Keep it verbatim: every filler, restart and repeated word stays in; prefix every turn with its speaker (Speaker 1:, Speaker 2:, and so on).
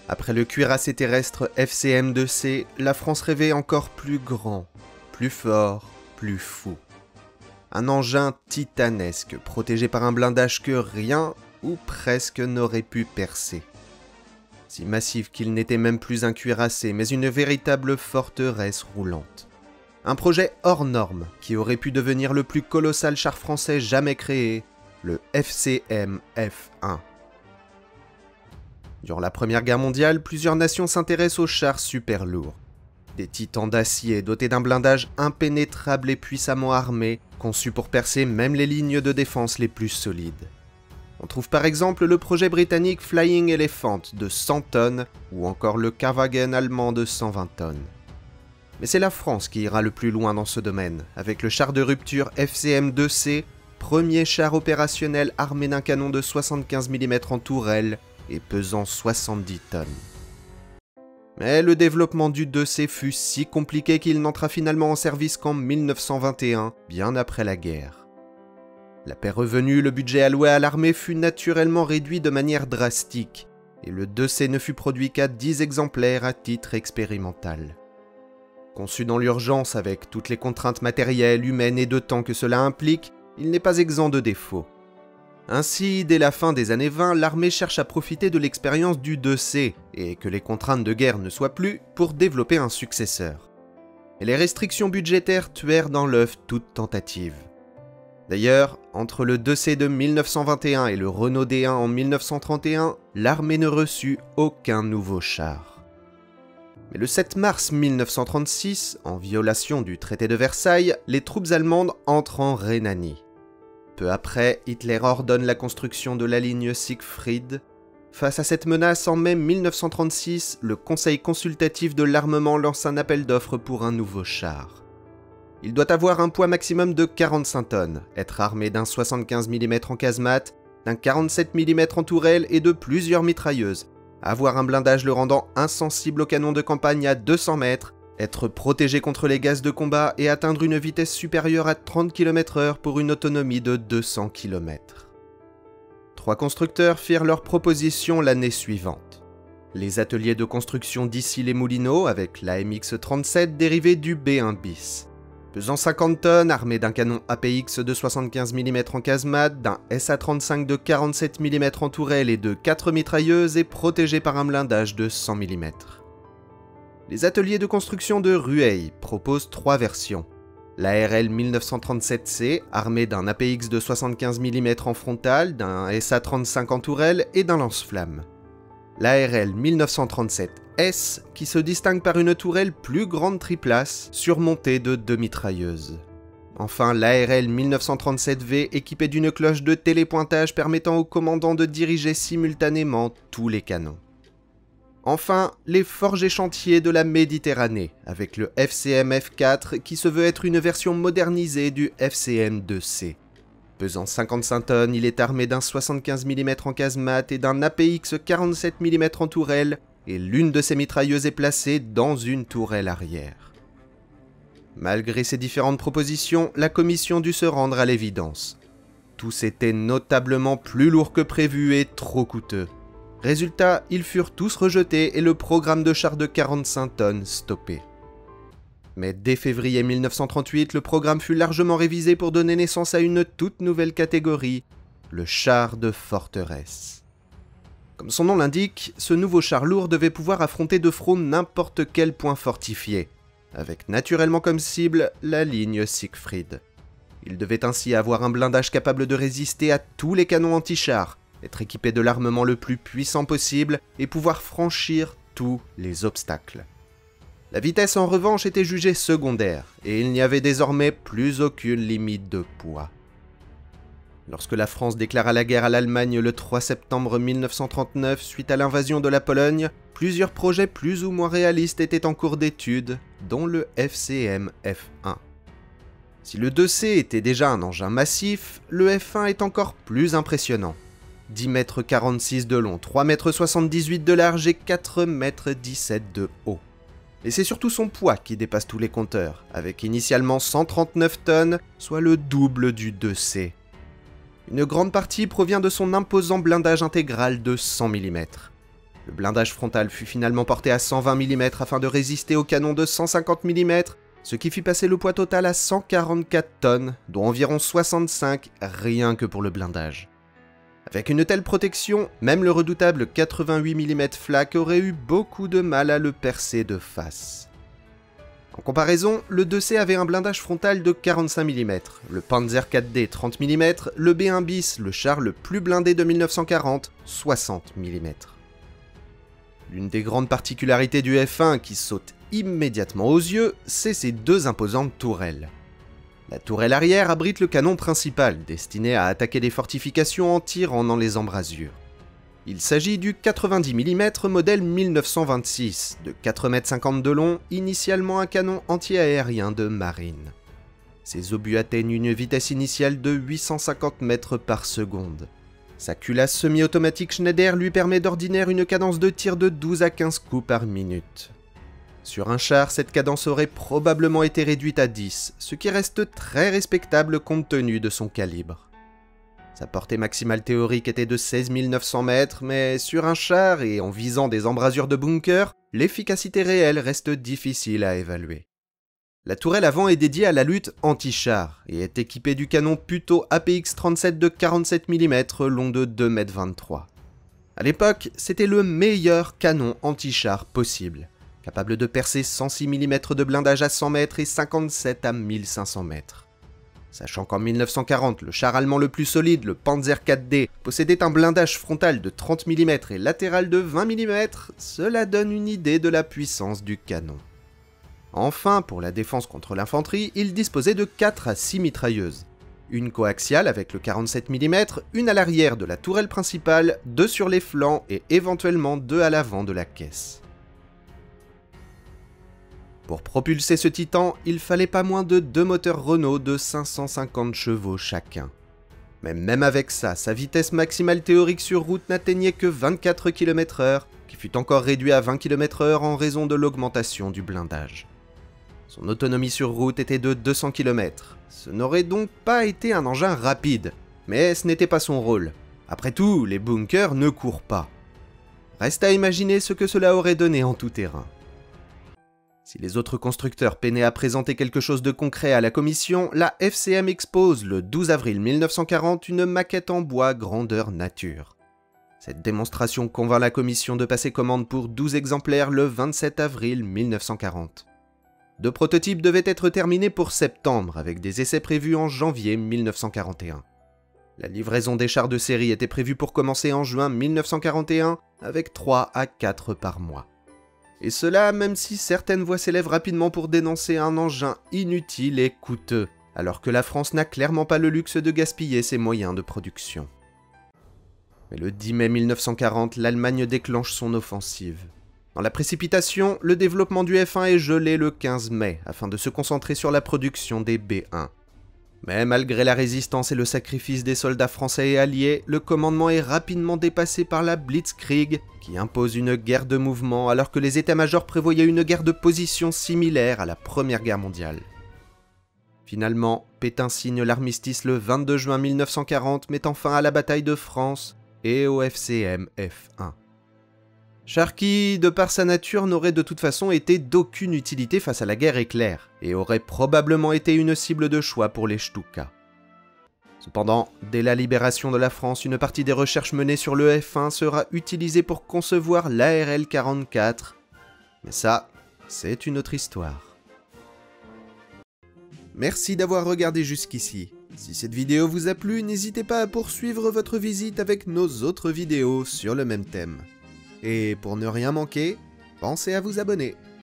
Speaker 1: Après le cuirassé terrestre F C M deux C, la France rêvait encore plus grand, plus fort, plus fou. Un engin titanesque, protégé par un blindage que rien, ou presque, n'aurait pu percer. Si massif qu'il n'était même plus un cuirassé, mais une véritable forteresse roulante. Un projet hors norme, qui aurait pu devenir le plus colossal char français jamais créé, le F C M F un. Durant la Première Guerre mondiale, plusieurs nations s'intéressent aux chars super lourds. Des titans d'acier dotés d'un blindage impénétrable et puissamment armé, conçus pour percer même les lignes de défense les plus solides. On trouve par exemple le projet britannique Flying Elephant de cent tonnes, ou encore le Kawagen allemand de cent vingt tonnes. Mais c'est la France qui ira le plus loin dans ce domaine, avec le char de rupture F C M deux C, premier char opérationnel armé d'un canon de soixante-quinze millimètres en tourelle, et pesant soixante-dix tonnes. Mais le développement du deux C fut si compliqué qu'il n'entra finalement en service qu'en mille neuf cent vingt et un, bien après la guerre. La paix revenue, le budget alloué à l'armée fut naturellement réduit de manière drastique, et le deux C ne fut produit qu'à dix exemplaires à titre expérimental. Conçu dans l'urgence avec toutes les contraintes matérielles, humaines et de temps que cela implique, il n'est pas exempt de défauts. Ainsi, dès la fin des années vingt, l'armée cherche à profiter de l'expérience du deux C, et que les contraintes de guerre ne soient plus, pour développer un successeur. Et les restrictions budgétaires tuèrent dans l'œuf toute tentative. D'ailleurs, entre le deux C de mille neuf cent vingt et un et le Renault D un en mille neuf cent trente et un, l'armée ne reçut aucun nouveau char. Mais le sept mars mille neuf cent trente-six, en violation du traité de Versailles, les troupes allemandes entrent en Rhénanie. Peu après, Hitler ordonne la construction de la ligne Siegfried. Face à cette menace, en mai mille neuf cent trente-six, le Conseil consultatif de l'armement lance un appel d'offres pour un nouveau char. Il doit avoir un poids maximum de quarante-cinq tonnes, être armé d'un soixante-quinze millimètres en casemate, d'un quarante-sept millimètres en tourelle et de plusieurs mitrailleuses, avoir un blindage le rendant insensible au canon de campagne à deux cents mètres, être protégé contre les gaz de combat et atteindre une vitesse supérieure à trente kilomètres heure pour une autonomie de deux cents kilomètres. Trois constructeurs firent leur proposition l'année suivante. Les ateliers de construction d'Issy-les-Moulineaux avec la M X trente-sept dérivée du B un bis. Pesant cinquante tonnes, armé d'un canon A P X de soixante-quinze millimètres en casemate, d'un S A trente-cinq de quarante-sept millimètres en tourelle et de quatre mitrailleuses et protégé par un blindage de cent millimètres. Les ateliers de construction de Rueil proposent trois versions. La R L mille neuf cent trente-sept C, armée d'un A P X de soixante-quinze millimètres en frontal, d'un S A trente-cinq en tourelle et d'un lance-flamme. La R L mille neuf cent trente-sept S, qui se distingue par une tourelle plus grande triplace, surmontée de deux mitrailleuses. Enfin, l'A R L mille neuf cent trente-sept V, équipée d'une cloche de télépointage permettant au commandant de diriger simultanément tous les canons. Enfin, les forges et chantiers de la Méditerranée, avec le F C M F quatre qui se veut être une version modernisée du F C M deux C. Pesant cinquante-cinq tonnes, il est armé d'un soixante-quinze millimètres en casemate et d'un A P X quarante-sept millimètres en tourelle, et l'une de ses mitrailleuses est placée dans une tourelle arrière. Malgré ces différentes propositions, la commission dut se rendre à l'évidence. Tous étaient notablement plus lourds que prévu et trop coûteux. Résultat, ils furent tous rejetés et le programme de chars de quarante-cinq tonnes stoppé. Mais dès février mille neuf cent trente-huit, le programme fut largement révisé pour donner naissance à une toute nouvelle catégorie, le char de forteresse. Comme son nom l'indique, ce nouveau char lourd devait pouvoir affronter de front n'importe quel point fortifié, avec naturellement comme cible la ligne Siegfried. Il devait ainsi avoir un blindage capable de résister à tous les canons anti-chars, être équipé de l'armement le plus puissant possible et pouvoir franchir tous les obstacles. La vitesse en revanche était jugée secondaire, et il n'y avait désormais plus aucune limite de poids. Lorsque la France déclara la guerre à l'Allemagne le trois septembre mille neuf cent trente-neuf suite à l'invasion de la Pologne, plusieurs projets plus ou moins réalistes étaient en cours d'étude, dont le F C M F un. Si le deux C était déjà un engin massif, le F un est encore plus impressionnant. dix mètres quarante-six de long, trois mètres soixante-dix-huit de large et quatre mètres dix-sept de haut. Et c'est surtout son poids qui dépasse tous les compteurs, avec initialement cent trente-neuf tonnes, soit le double du deux C. Une grande partie provient de son imposant blindage intégral de cent millimètres. Le blindage frontal fut finalement porté à cent vingt millimètres afin de résister au canon de cent cinquante millimètres, ce qui fit passer le poids total à cent quarante-quatre tonnes, dont environ soixante-cinq rien que pour le blindage. Avec une telle protection, même le redoutable quatre-vingt-huit millimètres Flak aurait eu beaucoup de mal à le percer de face. En comparaison, le deux C avait un blindage frontal de quarante-cinq millimètres, le Panzer quatre D trente millimètres, le B un bis, le char le plus blindé de mille neuf cent quarante, soixante millimètres. L'une des grandes particularités du F un qui saute immédiatement aux yeux, c'est ses deux imposantes tourelles. La tourelle arrière abrite le canon principal, destiné à attaquer les fortifications en tirant dans les embrasures. Il s'agit du quatre-vingt-dix millimètres modèle mille neuf cent vingt-six, de quatre mètres cinquante de long, initialement un canon anti-aérien de marine. Ses obus atteignent une vitesse initiale de huit cent cinquante mètres par seconde. Sa culasse semi-automatique Schneider lui permet d'ordinaire une cadence de tir de douze à quinze coups par minute. Sur un char, cette cadence aurait probablement été réduite à dix, ce qui reste très respectable compte tenu de son calibre. Sa portée maximale théorique était de seize mille neuf cents mètres, mais sur un char et en visant des embrasures de bunker, l'efficacité réelle reste difficile à évaluer. La tourelle avant est dédiée à la lutte anti-char et est équipée du canon Puto A P X trente-sept de quarante-sept millimètres long de deux mètres vingt-trois. A l'époque, c'était le meilleur canon anti-char possible, capable de percer cent six millimètres de blindage à cent mètres et cinquante-sept à mille cinq cents mètres. Sachant qu'en mille neuf cent quarante, le char allemand le plus solide, le Panzer quatre D, possédait un blindage frontal de trente millimètres et latéral de vingt millimètres, cela donne une idée de la puissance du canon. Enfin, pour la défense contre l'infanterie, il disposait de quatre à six mitrailleuses. Une coaxiale avec le quarante-sept millimètres, une à l'arrière de la tourelle principale, deux sur les flancs et éventuellement deux à l'avant de la caisse. Pour propulser ce Titan, il fallait pas moins de deux moteurs Renault de cinq cent cinquante chevaux chacun. Mais même avec ça, sa vitesse maximale théorique sur route n'atteignait que vingt-quatre kilomètres heure, qui fut encore réduit à vingt kilomètres heure en raison de l'augmentation du blindage. Son autonomie sur route était de deux cents kilomètres. Ce n'aurait donc pas été un engin rapide, mais ce n'était pas son rôle. Après tout, les bunkers ne courent pas. Reste à imaginer ce que cela aurait donné en tout terrain. Si les autres constructeurs peinaient à présenter quelque chose de concret à la commission, la F C M expose le douze avril mille neuf cent quarante une maquette en bois grandeur nature. Cette démonstration convainc la commission de passer commande pour douze exemplaires le vingt-sept avril mille neuf cent quarante. Deux prototypes devaient être terminés pour septembre, avec des essais prévus en janvier mille neuf cent quarante et un. La livraison des chars de série était prévue pour commencer en juin mille neuf cent quarante et un, avec trois à quatre par mois. Et cela même si certaines voix s'élèvent rapidement pour dénoncer un engin inutile et coûteux, alors que la France n'a clairement pas le luxe de gaspiller ses moyens de production. Mais le dix mai mille neuf cent quarante, l'Allemagne déclenche son offensive. Dans la précipitation, le développement du F un est gelé le quinze mai, afin de se concentrer sur la production des B un. Mais malgré la résistance et le sacrifice des soldats français et alliés, le commandement est rapidement dépassé par la Blitzkrieg, qui impose une guerre de mouvement alors que les états-majors prévoyaient une guerre de position similaire à la Première Guerre mondiale. Finalement, Pétain signe l'armistice le vingt-deux juin mille neuf cent quarante, mettant fin à la bataille de France et au F C M F un. Char qui, de par sa nature, n'aurait de toute façon été d'aucune utilité face à la guerre éclair, et aurait probablement été une cible de choix pour les Stuka. Cependant, dès la libération de la France, une partie des recherches menées sur le F un sera utilisée pour concevoir l'A R L quarante-quatre, mais ça, c'est une autre histoire. Merci d'avoir regardé jusqu'ici. Si cette vidéo vous a plu, n'hésitez pas à poursuivre votre visite avec nos autres vidéos sur le même thème. Et pour ne rien manquer, pensez à vous abonner.